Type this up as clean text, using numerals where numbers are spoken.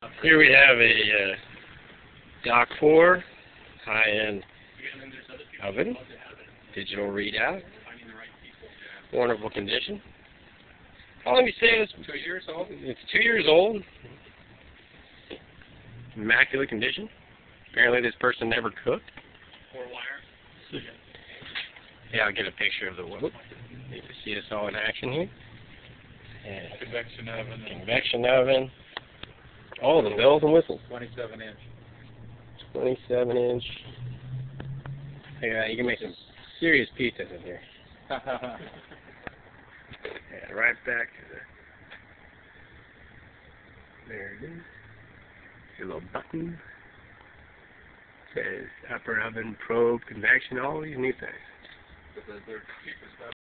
Here we have a DACOR high-end oven, digital readout, wonderful condition. How long do you say this? 2 years old. It's 2 years old. Immaculate condition. Apparently this person never cooked. 4-wire. Yeah, I'll get a picture of the whoop. You can see us all in action here. And Convection oven. Convection oven. All the bells and whistles. 27-inch. 27-inch. Yeah, you can make some serious pizzas in here. Yeah, right back to the... There it is. Your little button. Says upper oven, probe, convection, all these new things.